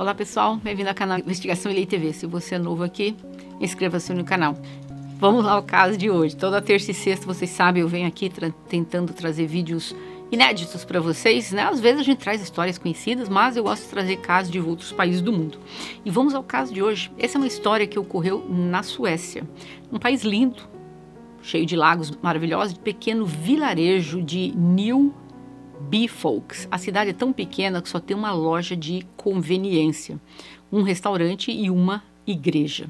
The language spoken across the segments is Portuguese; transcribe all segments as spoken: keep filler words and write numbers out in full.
Olá pessoal, bem-vindo ao canal Investigação e Lei T V. Se você é novo aqui, inscreva-se no canal. Vamos lá ao caso de hoje. Toda terça e sexta, vocês sabem, eu venho aqui tra tentando trazer vídeos inéditos para vocês, né? Às vezes a gente traz histórias conhecidas, mas eu gosto de trazer casos de outros países do mundo. E vamos ao caso de hoje. Essa é uma história que ocorreu na Suécia, um país lindo, cheio de lagos maravilhosos, de pequeno vilarejo de New Bifolks. A cidade é tão pequena que só tem uma loja de conveniência, um restaurante e uma igreja.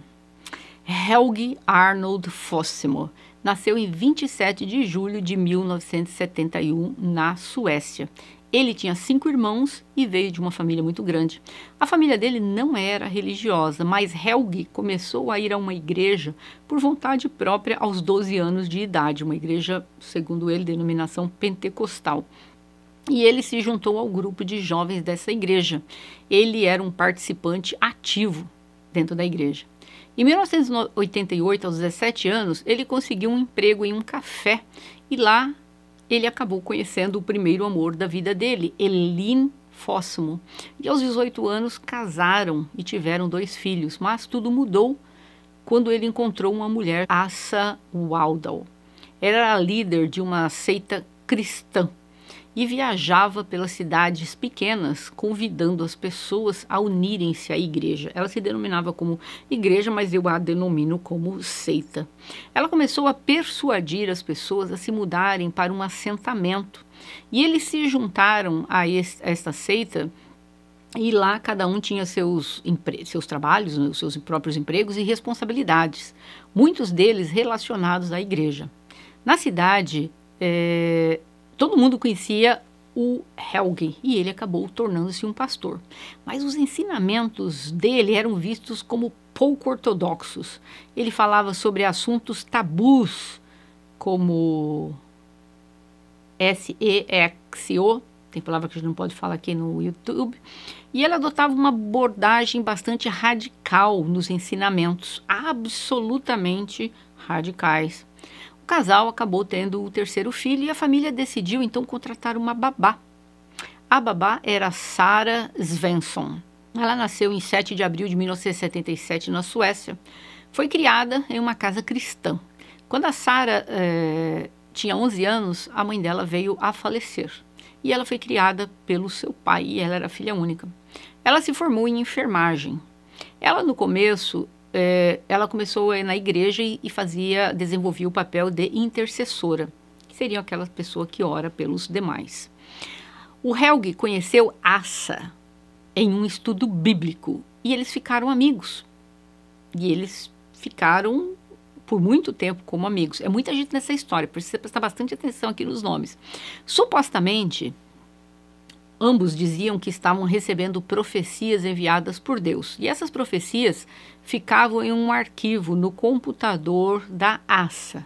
Helge Arnold Fossmo nasceu em vinte e sete de julho de mil novecentos e setenta e um na Suécia. Ele tinha cinco irmãos e veio de uma família muito grande. A família dele não era religiosa, mas Helge começou a ir a uma igreja por vontade própria aos doze anos de idade, uma igreja, segundo ele, denominação pentecostal. E ele se juntou ao grupo de jovens dessa igreja. Ele era um participante ativo dentro da igreja. Em mil novecentos e oitenta e oito, aos dezessete anos, ele conseguiu um emprego em um café e lá ele acabou conhecendo o primeiro amor da vida dele, Eline Fossmo. E aos dezoito anos casaram e tiveram dois filhos, mas tudo mudou quando ele encontrou uma mulher, Asa Waldau. Era a líder de uma seita cristã e viajava pelas cidades pequenas, convidando as pessoas a unirem-se à igreja. Ela se denominava como igreja, mas eu a denomino como seita. Ela começou a persuadir as pessoas a se mudarem para um assentamento. E eles se juntaram a, este, a esta seita, e lá cada um tinha seus, seus trabalhos, os seus próprios empregos e responsabilidades, muitos deles relacionados à igreja. Na cidade, é, todo mundo conhecia o Helge e ele acabou tornando-se um pastor. Mas os ensinamentos dele eram vistos como pouco ortodoxos. Ele falava sobre assuntos tabus, como S E X O, tem palavra que a gente não pode falar aqui no YouTube, e ele adotava uma abordagem bastante radical nos ensinamentos, absolutamente radicais. O casal acabou tendo o terceiro filho e a família decidiu então contratar uma babá. A babá era Sara Svensson. Ela nasceu em sete de abril de mil novecentos e setenta e sete na Suécia. Foi criada em uma casa cristã. Quando a Sara eh, tinha onze anos, a mãe dela veio a falecer. E ela foi criada pelo seu pai e ela era filha única. Ela se formou em enfermagem. Ela no começo... É, ela começou a ir na igreja e, e fazia, desenvolvia o papel de intercessora, que seria aquela pessoa que ora pelos demais. O Helge conheceu Asa em um estudo bíblico e eles ficaram amigos. E eles ficaram por muito tempo como amigos. É muita gente nessa história, precisa prestar bastante atenção aqui nos nomes. Supostamente, ambos diziam que estavam recebendo profecias enviadas por Deus. E essas profecias ficavam em um arquivo no computador da Asa.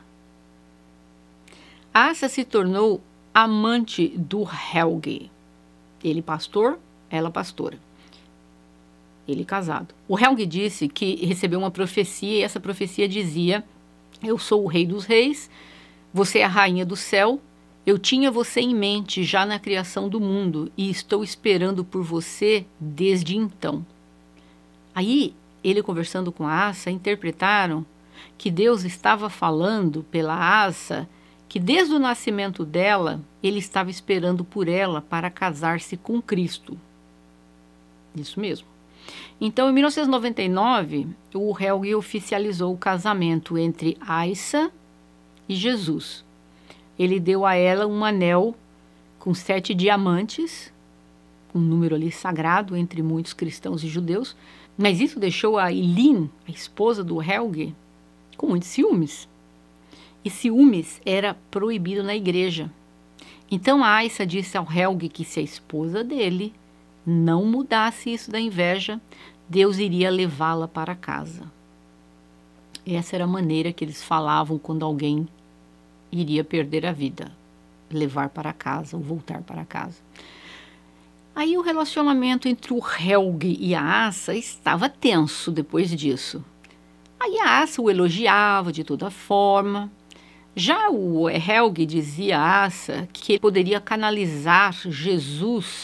Asa se tornou amante do Helge. Ele pastor, ela pastora. Ele casado. O Helge disse que recebeu uma profecia e essa profecia dizia: eu sou o rei dos reis, você é a rainha do céu, eu tinha você em mente já na criação do mundo e estou esperando por você desde então. Aí, ele conversando com a Asa, interpretaram que Deus estava falando pela Asa, que desde o nascimento dela, ele estava esperando por ela para casar-se com Cristo. Isso mesmo. Então, em mil novecentos e noventa e nove, o Helge oficializou o casamento entre Asa e Jesus. Ele deu a ela um anel com sete diamantes, um número ali sagrado entre muitos cristãos e judeus, mas isso deixou a Eline, a esposa do Helge, com muitos ciúmes. E ciúmes era proibido na igreja. Então a Asa disse ao Helge que se a esposa dele não mudasse isso da inveja, Deus iria levá-la para casa. Essa era a maneira que eles falavam quando alguém iria perder a vida, levar para casa ou voltar para casa. Aí o relacionamento entre o Helge e a Asa estava tenso depois disso. Aí a Asa o elogiava de toda forma. Já o Helge dizia a Asa que ele poderia canalizar Jesus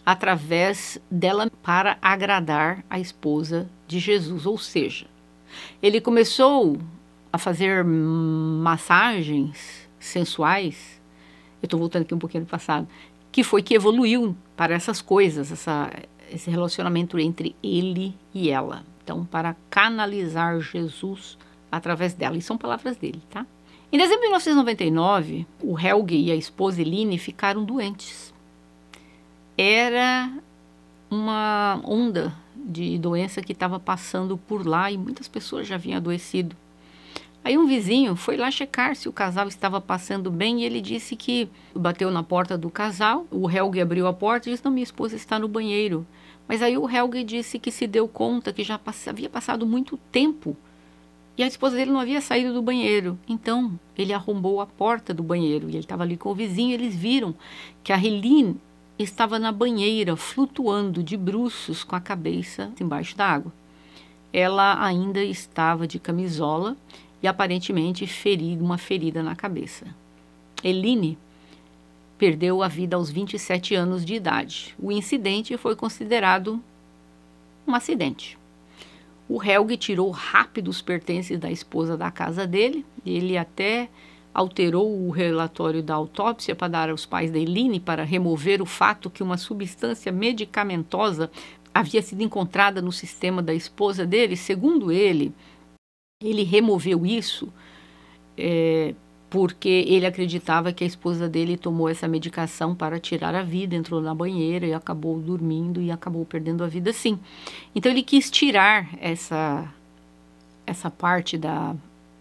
através dela para agradar a esposa de Jesus. Ou seja, ele começou a fazer massagens sensuais. Eu estou voltando aqui um pouquinho no passado, que foi que evoluiu para essas coisas, essa, esse relacionamento entre ele e ela. Então, para canalizar Jesus através dela. E são palavras dele, tá? Em dezembro de mil novecentos e noventa e nove, o Helge e a esposa Eline ficaram doentes. Era uma onda de doença que estava passando por lá e muitas pessoas já haviam adoecido. Aí um vizinho foi lá checar se o casal estava passando bem e ele disse que bateu na porta do casal. O Helge abriu a porta e disse: não, minha esposa está no banheiro. Mas aí o Helge disse que se deu conta que já pass- havia passado muito tempo e a esposa dele não havia saído do banheiro. Então ele arrombou a porta do banheiro e ele estava ali com o vizinho. E eles viram que a Eline estava na banheira, flutuando de bruços com a cabeça embaixo da água. Ela ainda estava de camisola e aparentemente ferida, uma ferida na cabeça. Eline perdeu a vida aos vinte e sete anos de idade. O incidente foi considerado um acidente. O Helge tirou rápido os pertences da esposa da casa dele. Ele até alterou o relatório da autópsia para dar aos pais da Eline para remover o fato que uma substância medicamentosa havia sido encontrada no sistema da esposa dele. Segundo ele, ele removeu isso é, porque ele acreditava que a esposa dele tomou essa medicação para tirar a vida, entrou na banheira e acabou dormindo e acabou perdendo a vida sim. Então ele quis tirar essa, essa parte da,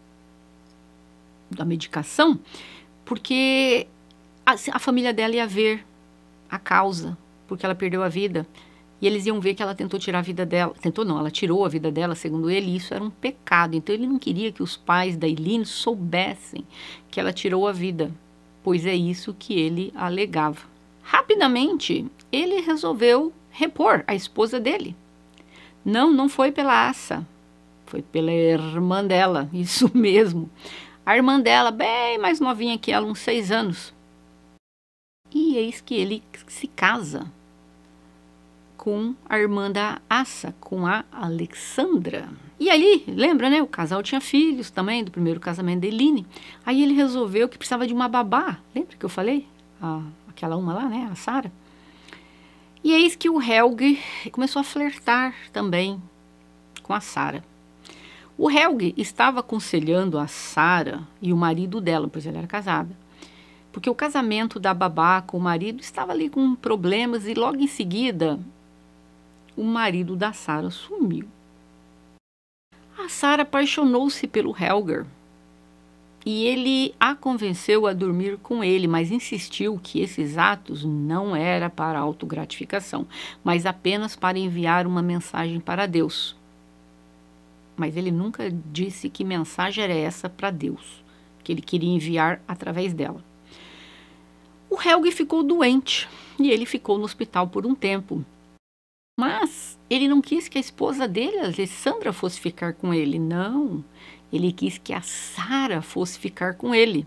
da medicação, porque a, a família dela ia ver a causa, porque ela perdeu a vida. E eles iam ver que ela tentou tirar a vida dela. Tentou não, ela tirou a vida dela, segundo ele, e isso era um pecado. Então ele não queria que os pais da Eline soubessem que ela tirou a vida, pois é isso que ele alegava. Rapidamente, ele resolveu repor a esposa dele. Não, não foi pela Asa, foi pela irmã dela, isso mesmo. A irmã dela, bem mais novinha que ela, uns seis anos. E eis que ele se casa com a irmã da Asa, com a Alexandra. E ali, lembra, né? O casal tinha filhos também, do primeiro casamento da Eline. Aí ele resolveu que precisava de uma babá. Lembra que eu falei? A, aquela uma lá, né? A Sara. E eis que o Helge começou a flertar também com a Sara. O Helge estava aconselhando a Sara e o marido dela, pois ela era casada, porque o casamento da babá com o marido estava ali com problemas e logo em seguida o marido da Sara sumiu. A Sara apaixonou-se pelo Helge e ele a convenceu a dormir com ele, mas insistiu que esses atos não era para autogratificação, mas apenas para enviar uma mensagem para Deus. Mas ele nunca disse que mensagem era essa para Deus, que ele queria enviar através dela. O Helge ficou doente e ele ficou no hospital por um tempo. Mas ele não quis que a esposa dele, a Alessandra, fosse ficar com ele. Não, ele quis que a Sara fosse ficar com ele.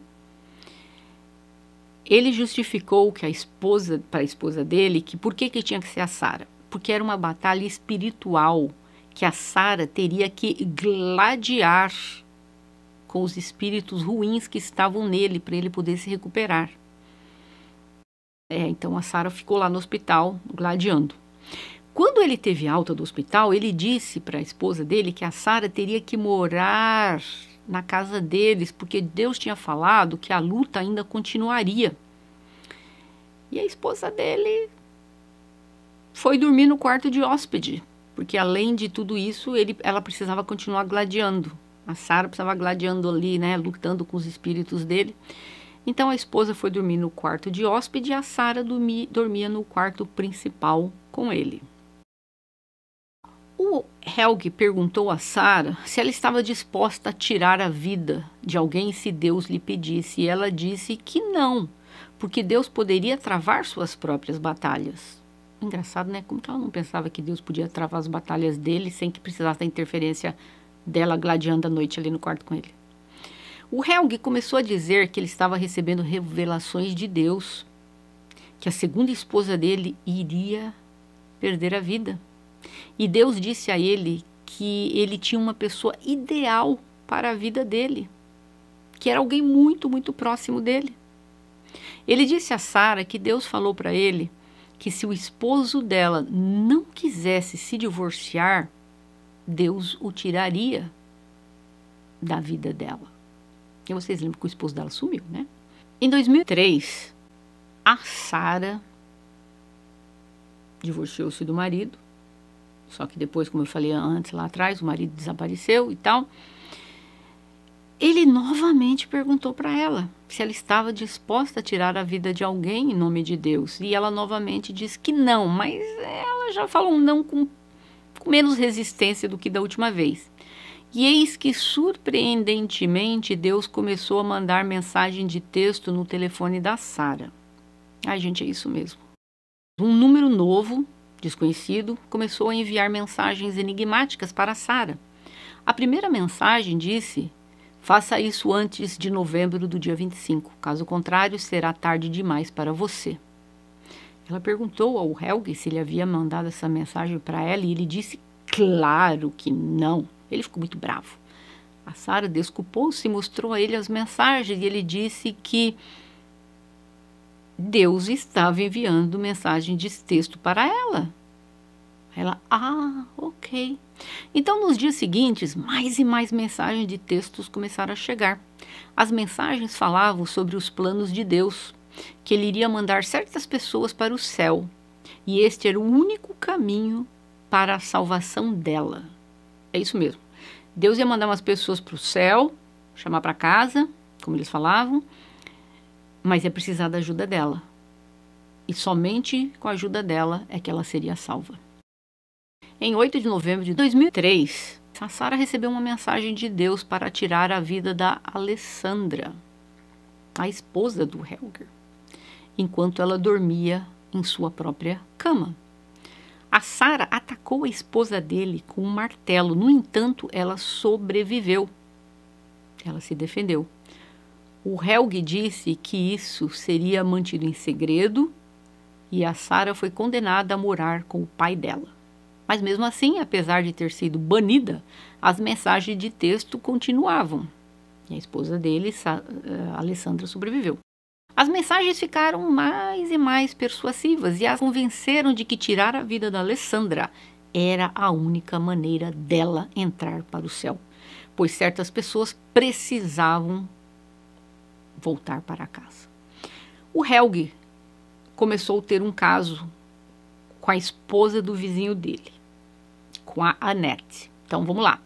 Ele justificou que a esposa, para a esposa dele, que por que, que tinha que ser a Sara? Porque era uma batalha espiritual, que a Sara teria que gladiar com os espíritos ruins que estavam nele, para ele poder se recuperar. É, então a Sara ficou lá no hospital, gladiando. Quando ele teve alta do hospital, ele disse para a esposa dele que a Sara teria que morar na casa deles, porque Deus tinha falado que a luta ainda continuaria. E a esposa dele foi dormir no quarto de hóspede, porque além de tudo isso, ele, ela precisava continuar gladiando. A Sara precisava gladiando ali, né, lutando com os espíritos dele. Então a esposa foi dormir no quarto de hóspede e a Sara dormia, dormia no quarto principal com ele. O Helge perguntou a Sara se ela estava disposta a tirar a vida de alguém se Deus lhe pedisse. E ela disse que não, porque Deus poderia travar suas próprias batalhas. Engraçado, né? Como que ela não pensava que Deus podia travar as batalhas dele sem que precisasse da interferência dela gladiando à noite ali no quarto com ele. O Helge começou a dizer que ele estava recebendo revelações de Deus, que a segunda esposa dele iria perder a vida. E Deus disse a ele que ele tinha uma pessoa ideal para a vida dele, que era alguém muito, muito próximo dele. Ele disse a Sara que Deus falou para ele que se o esposo dela não quisesse se divorciar, Deus o tiraria da vida dela. E vocês lembram que o esposo dela sumiu, né? Em dois mil e três, a Sara divorciou-se do marido. Só que depois, como eu falei antes, lá atrás, o marido desapareceu e tal. Ele novamente perguntou para ela se ela estava disposta a tirar a vida de alguém em nome de Deus. E ela novamente disse que não, mas ela já falou um não com, com menos resistência do que da última vez. E eis que, surpreendentemente, Deus começou a mandar mensagem de texto no telefone da Sara. Ai, gente, é isso mesmo. Um número novo, desconhecido, começou a enviar mensagens enigmáticas para Sara. A primeira mensagem disse: faça isso antes de novembro do dia vinte e cinco, caso contrário será tarde demais para você. Ela perguntou ao Helge se ele havia mandado essa mensagem para ela e ele disse claro que não. Ele ficou muito bravo. A Sara desculpou-se e mostrou a ele as mensagens e ele disse que Deus estava enviando mensagem de texto para ela. Ela, ah, ok. Então, nos dias seguintes, mais e mais mensagens de textos começaram a chegar. As mensagens falavam sobre os planos de Deus, que ele iria mandar certas pessoas para o céu. E este era o único caminho para a salvação dela. É isso mesmo. Deus ia mandar umas pessoas para o céu, chamar para casa, como eles falavam, mas ia precisar da ajuda dela. E somente com a ajuda dela é que ela seria salva. Em oito de novembro de dois mil e três, a Sara recebeu uma mensagem de Deus para tirar a vida da Alessandra, a esposa do Helge, enquanto ela dormia em sua própria cama. A Sara atacou a esposa dele com um martelo, no entanto, ela sobreviveu. Ela se defendeu. O Helge disse que isso seria mantido em segredo e a Sara foi condenada a morar com o pai dela. Mas mesmo assim, apesar de ter sido banida, as mensagens de texto continuavam. E a esposa dele, a Alessandra, sobreviveu. As mensagens ficaram mais e mais persuasivas e as convenceram de que tirar a vida da Alessandra era a única maneira dela entrar para o céu, pois certas pessoas precisavam voltar para casa. O Helge começou a ter um caso com a esposa do vizinho dele, com a Annette. Então, vamos lá.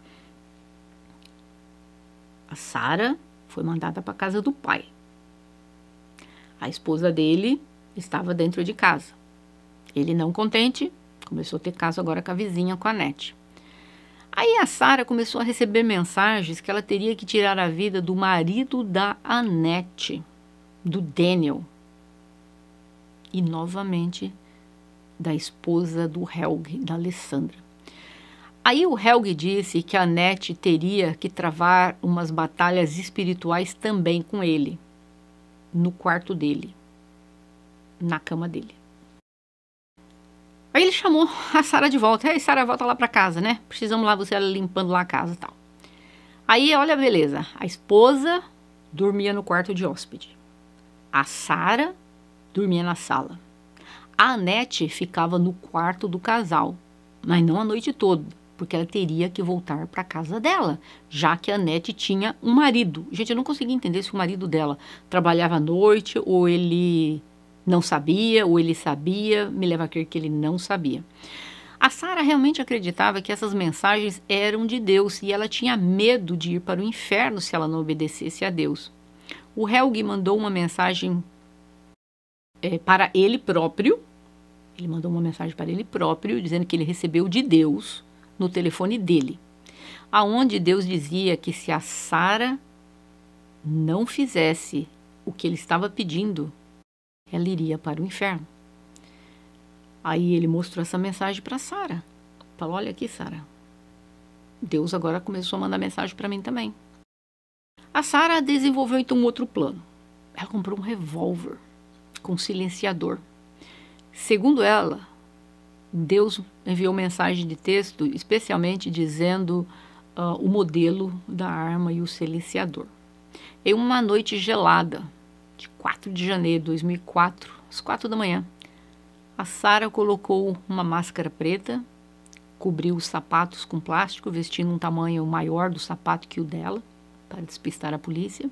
A Sara foi mandada para a casa do pai. A esposa dele estava dentro de casa. Ele, não contente, começou a ter caso agora com a vizinha, com a Annette. Aí a Sara começou a receber mensagens que ela teria que tirar a vida do marido da Annette, do Daniel. E novamente da esposa do Helge, da Alessandra. Aí o Helge disse que a Annette teria que travar umas batalhas espirituais também com ele, no quarto dele, na cama dele. Aí ele chamou a Sara de volta. Ei, Sara, volta lá para casa, né? Precisamos lá, você limpando lá a casa e tal. Aí, olha a beleza. A esposa dormia no quarto de hóspede. A Sara dormia na sala. A Annette ficava no quarto do casal, mas não a noite toda, porque ela teria que voltar para a casa dela, já que a Annette tinha um marido. Gente, eu não conseguia entender se o marido dela trabalhava à noite, ou ele não sabia, ou ele sabia, me leva a crer que ele não sabia. A Sara realmente acreditava que essas mensagens eram de Deus, e ela tinha medo de ir para o inferno se ela não obedecesse a Deus. O Helge mandou uma mensagem é, para ele próprio, ele mandou uma mensagem para ele próprio, dizendo que ele recebeu de Deus no telefone dele, aonde Deus dizia que se a Sara não fizesse o que ele estava pedindo, ela iria para o inferno. Aí ele mostrou essa mensagem para Sara. Falou, olha aqui, Sara, Deus agora começou a mandar mensagem para mim também. A Sara desenvolveu então um outro plano. Ela comprou um revólver com silenciador Segundo ela, Deus enviou mensagem de texto, especialmente dizendo uh, o modelo da arma e o silenciador. Em uma noite gelada, de quatro de janeiro de dois mil e quatro, às quatro da manhã, a Sarah colocou uma máscara preta, cobriu os sapatos com plástico, vestindo um tamanho maior do sapato que o dela, para despistar a polícia.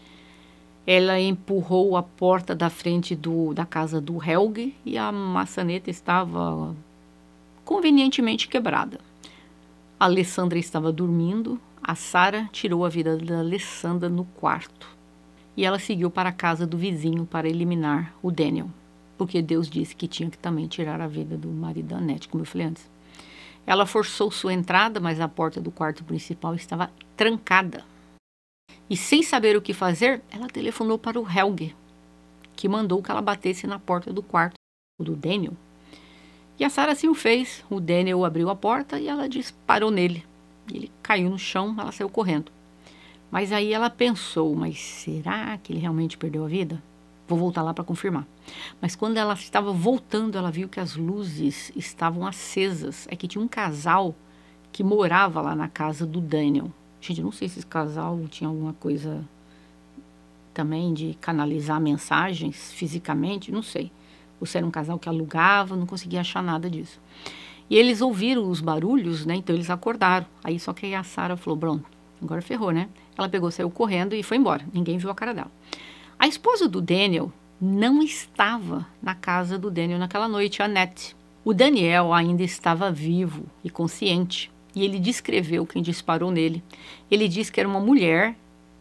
Ela empurrou a porta da frente do, da casa do Helge e a maçaneta estava convenientemente quebrada. A Alessandra estava dormindo. A Sarah tirou a vida da Alessandra no quarto. E ela seguiu para a casa do vizinho para eliminar o Daniel, porque Deus disse que tinha que também tirar a vida do marido da Annette, como eu falei antes. Ela forçou sua entrada, mas a porta do quarto principal estava trancada. E sem saber o que fazer, ela telefonou para o Helge, que mandou que ela batesse na porta do quarto do Daniel. E a Sarah assim o fez. O Daniel abriu a porta e ela disparou nele. Ele caiu no chão, ela saiu correndo. Mas aí ela pensou, mas será que ele realmente perdeu a vida? Vou voltar lá para confirmar. Mas quando ela estava voltando, ela viu que as luzes estavam acesas. É que tinha um casal que morava lá na casa do Daniel. Gente, eu não sei se esse casal tinha alguma coisa também de canalizar mensagens fisicamente, não sei. Ou se era um casal que alugava, não conseguia achar nada disso. E eles ouviram os barulhos, né? Então eles acordaram. Aí só que aí a Sarah falou, pronto, agora ferrou, né? Ela pegou, saiu correndo e foi embora. Ninguém viu a cara dela. A esposa do Daniel não estava na casa do Daniel naquela noite, a Annette. O Daniel ainda estava vivo e consciente. E ele descreveu quem disparou nele. Ele disse que era uma mulher.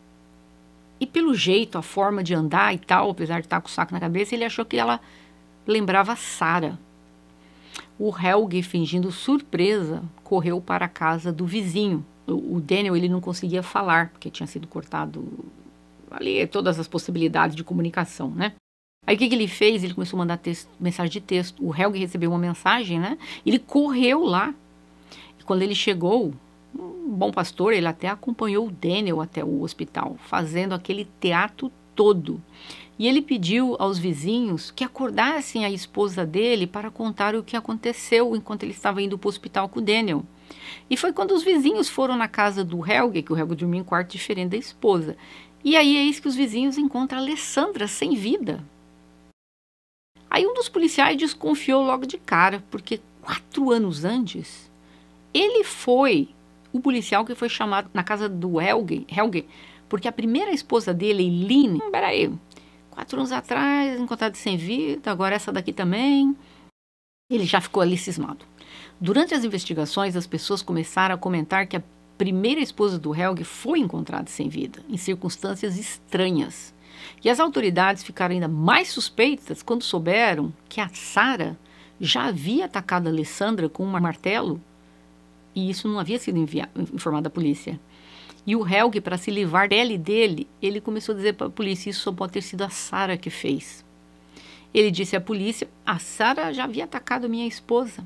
E pelo jeito, a forma de andar e tal, apesar de estar com o saco na cabeça, ele achou que ela lembrava a Sarah. O Helge, fingindo surpresa, correu para a casa do vizinho. O, o Daniel, ele não conseguia falar, porque tinha sido cortado ali todas as possibilidades de comunicação, né? Aí o que, que ele fez? Ele começou a mandar texto, mensagem de texto. O Helge recebeu uma mensagem, né? Ele correu lá. E quando ele chegou, um bom pastor, ele até acompanhou o Daniel até o hospital, fazendo aquele teatro todo. E ele pediu aos vizinhos que acordassem a esposa dele para contar o que aconteceu enquanto ele estava indo para o hospital com o Daniel. E foi quando os vizinhos foram na casa do Helge, que o Helge dormia em um quarto diferente da esposa. E aí é isso que os vizinhos encontram a Alessandra sem vida. Aí um dos policiais desconfiou logo de cara, porque quatro anos antes, ele foi o policial que foi chamado na casa do Helge, Helge porque a primeira esposa dele, Eileen, hum, peraí, quatro anos atrás, encontrada sem vida, agora essa daqui também. Ele já ficou ali cismado. Durante as investigações, as pessoas começaram a comentar que a primeira esposa do Helge foi encontrada sem vida, em circunstâncias estranhas. E as autoridades ficaram ainda mais suspeitas quando souberam que a Sarah já havia atacado a Alessandra com um martelo e isso não havia sido informado à polícia. E o Helge, para se livrar dela e dele, ele começou a dizer para a polícia, isso só pode ter sido a Sarah que fez. Ele disse à polícia, a Sarah já havia atacado minha esposa.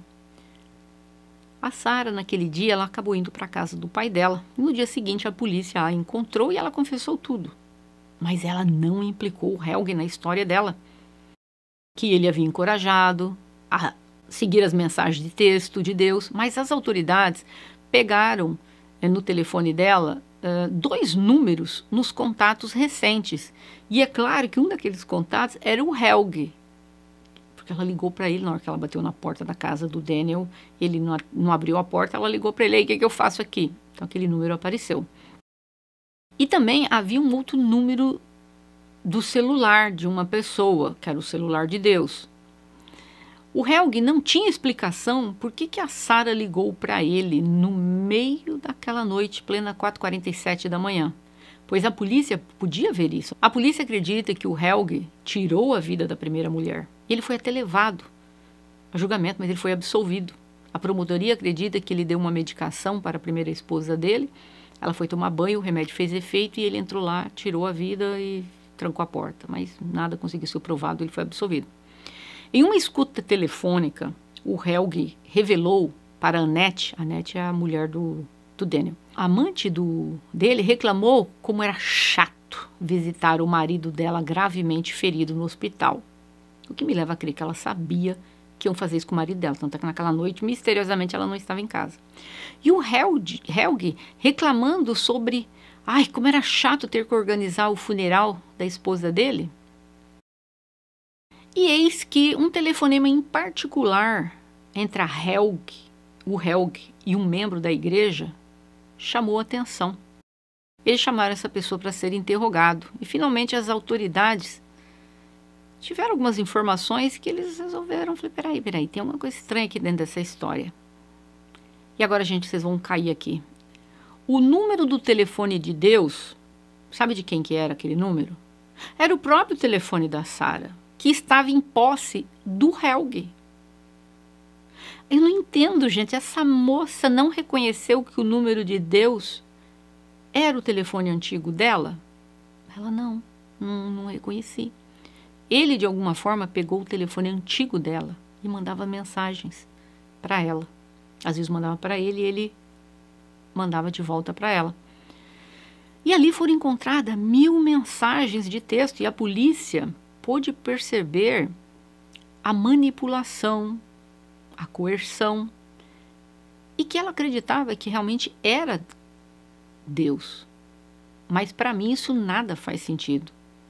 A Sarah, naquele dia, ela acabou indo para a casa do pai dela. No dia seguinte, a polícia a encontrou e ela confessou tudo. Mas ela não implicou o Helge na história dela. Que ele havia encorajado a seguir as mensagens de texto de Deus. Mas as autoridades pegaram eh, no telefone dela eh, dois números nos contatos recentes. E é claro que um daqueles contatos era o Helge. Porque ela ligou para ele na hora que ela bateu na porta da casa do Daniel. Ele não, não abriu a porta, ela ligou para ele. E o que, que eu faço aqui? Então aquele número apareceu. E também havia um outro número do celular de uma pessoa, que era o celular de Deus. O Helge não tinha explicação por que, que a Sarah ligou para ele no meio daquela noite, plena quatro e quarenta e sete da manhã. Pois a polícia podia ver isso. A polícia acredita que o Helge tirou a vida da primeira mulher. E ele foi até levado a julgamento, mas ele foi absolvido. A promotoria acredita que ele deu uma medicação para a primeira esposa dele. Ela foi tomar banho, o remédio fez efeito e ele entrou lá, tirou a vida e trancou a porta. Mas nada conseguiu ser provado, ele foi absolvido. Em uma escuta telefônica, o Helge revelou para a Annette, a Annette é a mulher do, do Daniel, a amante do, dele reclamou como era chato visitar o marido dela gravemente ferido no hospital. O que me leva a crer que ela sabia que iam fazer isso com o marido dela. Tanto é que naquela noite, misteriosamente, ela não estava em casa. E o Helg, Helg reclamando sobre... Ai, como era chato ter que organizar o funeral da esposa dele. E eis que um telefonema em particular entre a Helg, o Helg e um membro da igreja chamou a atenção. Eles chamaram essa pessoa para ser interrogado. E finalmente as autoridades tiveram algumas informações que eles resolveram. Falei, peraí, peraí, tem alguma coisa estranha aqui dentro dessa história. E agora, gente, vocês vão cair aqui. O número do telefone de Deus, sabe de quem que era aquele número? Era o próprio telefone da Sara, que estava em posse do Helg. Eu não entendo, gente, essa moça não reconheceu que o número de Deus era o telefone antigo dela? Ela não, não, não reconheci. Ele, de alguma forma, pegou o telefone antigo dela e mandava mensagens para ela. Às vezes mandava para ele e ele mandava de volta para ela. E ali foram encontradas mil mensagens de texto e a polícia pôde perceber a manipulação, a coerção, e que ela acreditava que realmente era Deus. Mas para mim isso nada faz sentido.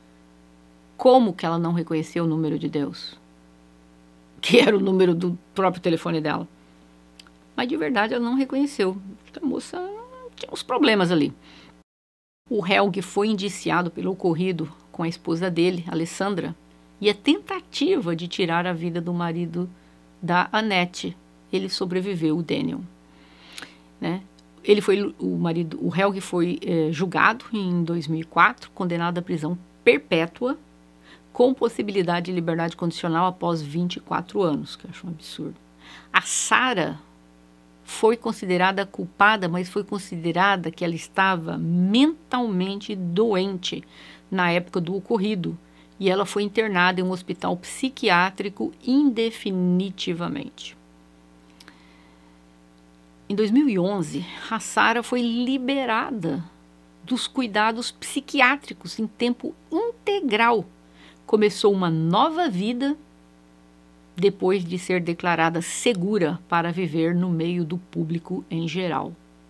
Como que ela não reconheceu o número de Deus? Que era o número do próprio telefone dela. Mas de verdade ela não reconheceu. A moça tinha uns problemas ali. O Helg foi indiciado pelo ocorrido com a esposa dele, Alessandra, e a tentativa de tirar a vida do marido da Annette. Ele sobreviveu, o Daniel. Né? Ele foi, o marido, o Helg foi eh, julgado em dois mil e quatro, condenado à prisão perpétua, com possibilidade de liberdade condicional após vinte e quatro anos, que eu acho um absurdo. A Sara foi considerada culpada, mas foi considerada que ela estava mentalmente doente na época do ocorrido. E ela foi internada em um hospital psiquiátrico indefinitivamente. Em dois mil e onze, a Sara foi liberada dos cuidados psiquiátricos em tempo integral. Começou uma nova vida depois de ser declarada segura para viver no meio do público em geral.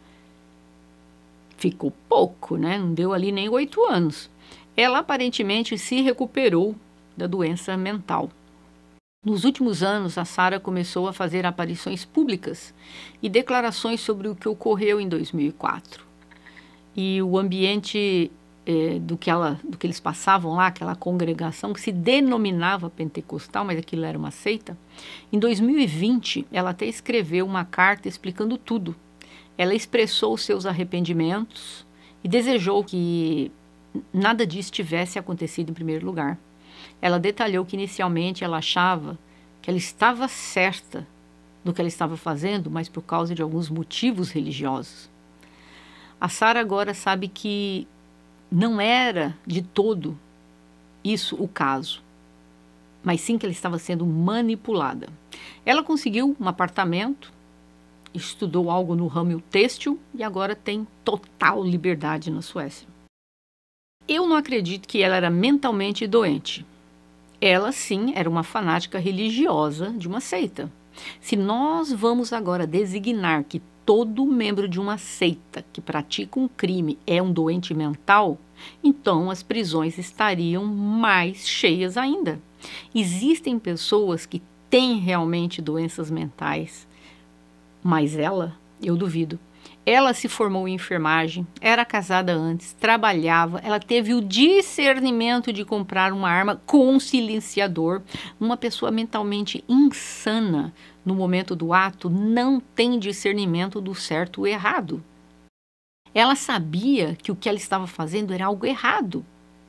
Ficou pouco, né? Não deu ali nem oito anos. Ela aparentemente se recuperou da doença mental. Nos últimos anos, a Sara começou a fazer aparições públicas e declarações sobre o que ocorreu em dois mil e quatro. E o ambiente eh, do, que ela, do que eles passavam lá, aquela congregação que se denominava pentecostal, mas aquilo era uma seita. Em dois mil e vinte, ela até escreveu uma carta explicando tudo. Ela expressou seus arrependimentos e desejou que nada disso tivesse acontecido em primeiro lugar. Ela detalhou que inicialmente ela achava que ela estava certa do que ela estava fazendo, mas por causa de alguns motivos religiosos. A Sara agora sabe que não era de todo isso o caso, mas sim que ela estava sendo manipulada. Ela conseguiu um apartamento, estudou algo no ramo têxtil e agora tem total liberdade na Suécia. Eu não acredito que ela era mentalmente doente. Ela, sim, era uma fanática religiosa de uma seita. Se nós vamos agora designar que todo membro de uma seita que pratica um crime é um doente mental, então as prisões estariam mais cheias ainda. Existem pessoas que têm realmente doenças mentais, mas ela, eu duvido. Ela se formou em enfermagem, era casada antes, trabalhava, ela teve o discernimento de comprar uma arma com um silenciador. Uma pessoa mentalmente insana no momento do ato não tem discernimento do certo ou errado. Ela sabia que o que ela estava fazendo era algo errado.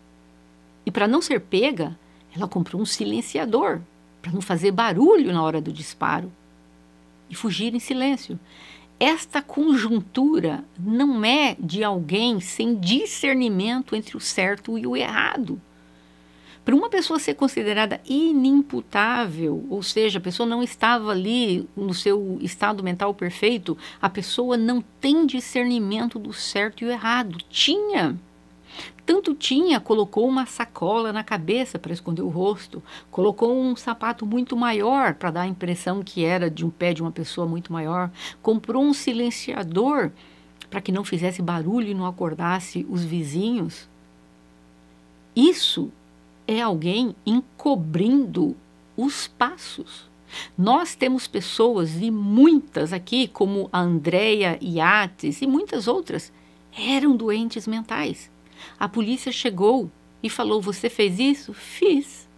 E para não ser pega, ela comprou um silenciador para não fazer barulho na hora do disparo e fugir em silêncio. Esta conjuntura não é de alguém sem discernimento entre o certo e o errado. Para uma pessoa ser considerada inimputável, ou seja, a pessoa não estava ali no seu estado mental perfeito, a pessoa não tem discernimento do certo e o errado. Tinha. Tanto tinha, colocou uma sacola na cabeça para esconder o rosto, colocou um sapato muito maior para dar a impressão que era de um pé de uma pessoa muito maior, comprou um silenciador para que não fizesse barulho e não acordasse os vizinhos. Isso é alguém encobrindo os passos. Nós temos pessoas, e muitas aqui, como a Andrea Yates e muitas outras, eram doentes mentais. A polícia chegou e falou: você fez isso? Fiz.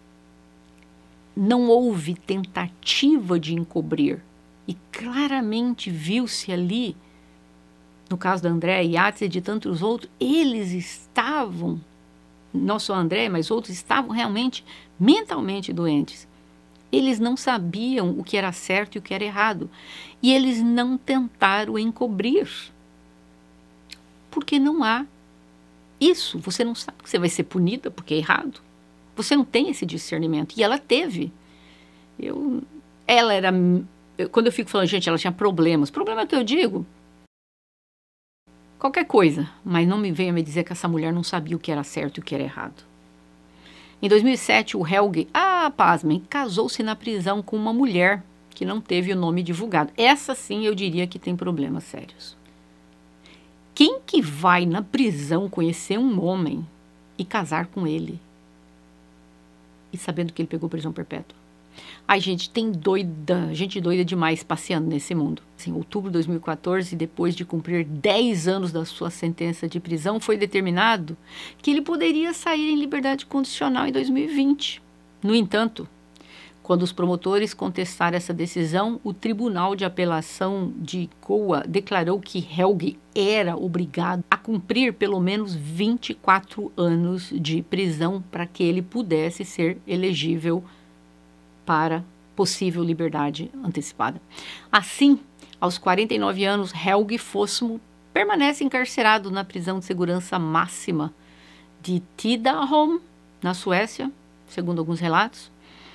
Não houve tentativa de encobrir. E claramente viu-se ali, no caso da Andrea Yates e de tantos outros, eles estavam, não só a Andrea, mas outros, estavam realmente mentalmente doentes. Eles não sabiam o que era certo e o que era errado. E eles não tentaram encobrir. Porque não há isso. Você não sabe que você vai ser punida porque é errado. Você não tem esse discernimento. E ela teve. Eu, ela era... Eu, quando eu fico falando, gente, ela tinha problemas. Problema que eu digo... Qualquer coisa. Mas não me venha me dizer que essa mulher não sabia o que era certo e o que era errado. Em dois mil e sete, o Helge, ah, pasmem, casou-se na prisão com uma mulher que não teve o nome divulgado. Essa sim eu diria que tem problemas sérios. Quem que vai na prisão conhecer um homem e casar com ele? E sabendo que ele pegou prisão perpétua? Ai, gente, tem doida, gente doida demais passeando nesse mundo. Em outubro de dois mil e quatorze, depois de cumprir dez anos da sua sentença de prisão, foi determinado que ele poderia sair em liberdade condicional em dois mil e vinte. No entanto, quando os promotores contestaram essa decisão, o Tribunal de Apelação de Coa declarou que Helge era obrigado a cumprir pelo menos vinte e quatro anos de prisão para que ele pudesse ser elegível para possível liberdade antecipada. Assim, aos quarenta e nove anos, Helge Fossmo permanece encarcerado na prisão de segurança máxima de Tidaholm, na Suécia, segundo alguns relatos.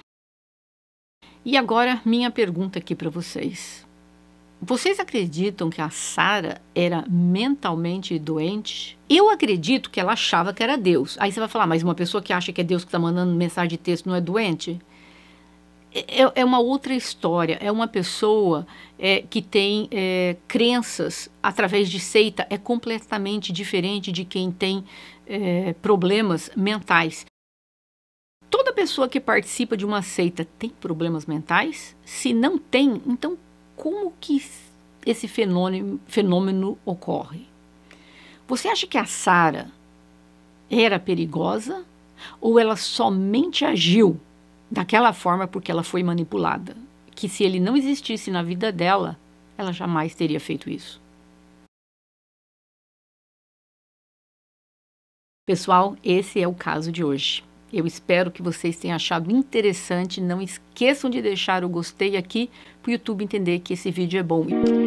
E agora, minha pergunta aqui para vocês. Vocês acreditam que a Sarah era mentalmente doente? Eu acredito que ela achava que era Deus. Aí você vai falar, mas uma pessoa que acha que é Deus que está mandando mensagem de texto não é doente? É, é uma outra história, é uma pessoa é, que tem é, crenças através de seita, é completamente diferente de quem tem é, problemas mentais. Toda pessoa que participa de uma seita tem problemas mentais? Se não tem, então como que esse fenômeno, fenômeno ocorre? Você acha que a Sarah era perigosa ou ela somente agiu daquela forma porque ela foi manipulada? Que se ele não existisse na vida dela, ela jamais teria feito isso. Pessoal, esse é o caso de hoje. Eu espero que vocês tenham achado interessante. Não esqueçam de deixar o gostei aqui para o YouTube entender que esse vídeo é bom.